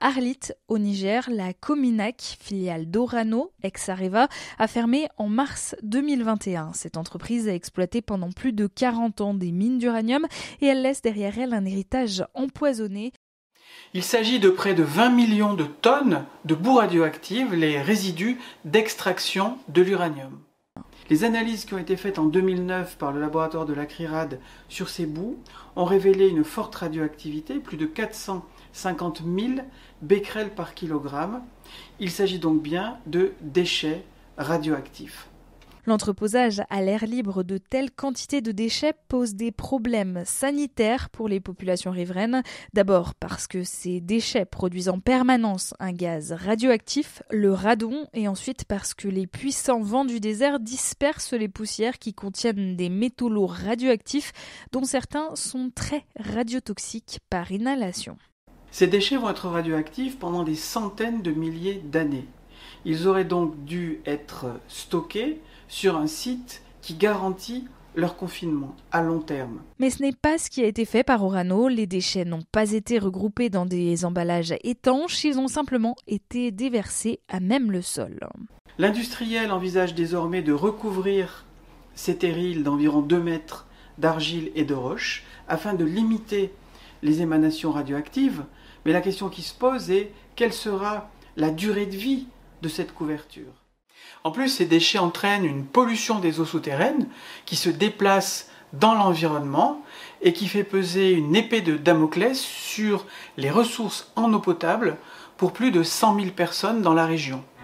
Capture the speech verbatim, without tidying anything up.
Arlit, au Niger, la Cominac, filiale d'Orano, ex-Areva, a fermé en mars deux mille vingt et un. Cette entreprise a exploité pendant plus de quarante ans des mines d'uranium et elle laisse derrière elle un héritage empoisonné. Il s'agit de près de vingt millions de tonnes de boues radioactives, les résidus d'extraction de l'uranium. Les analyses qui ont été faites en deux mille neuf par le laboratoire de la CRIRAD sur ces boues ont révélé une forte radioactivité, plus de quatre cent cinquante mille becquerels par kilogramme. Il s'agit donc bien de déchets radioactifs. L'entreposage à l'air libre de telles quantités de déchets pose des problèmes sanitaires pour les populations riveraines. D'abord parce que ces déchets produisent en permanence un gaz radioactif, le radon, et ensuite parce que les puissants vents du désert dispersent les poussières qui contiennent des métaux lourds radioactifs dont certains sont très radiotoxiques par inhalation. Ces déchets vont être radioactifs pendant des centaines de milliers d'années. Ils auraient donc dû être stockés sur un site qui garantit leur confinement à long terme. Mais ce n'est pas ce qui a été fait par Orano. Les déchets n'ont pas été regroupés dans des emballages étanches, ils ont simplement été déversés à même le sol. L'industriel envisage désormais de recouvrir ces terrils d'environ deux mètres d'argile et de roche afin de limiter les émanations radioactives. Mais la question qui se pose est quelle sera la durée de vie de cette couverture. En plus, ces déchets entraînent une pollution des eaux souterraines qui se déplace dans l'environnement et qui fait peser une épée de Damoclès sur les ressources en eau potable pour plus de cent mille personnes dans la région.